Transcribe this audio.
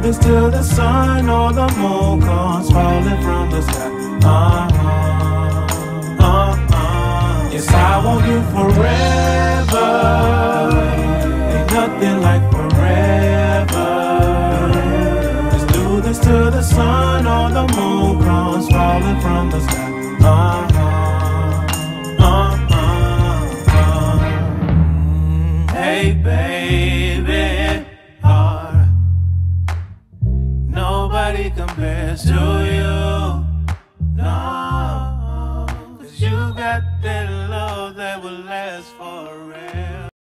this till the sun or the moon comes falling from the sky. Yes, I want you forever. Ain't nothing like forever. Let's do this till the sun or the moon comes falling from the sky. Hey baby, nobody compares to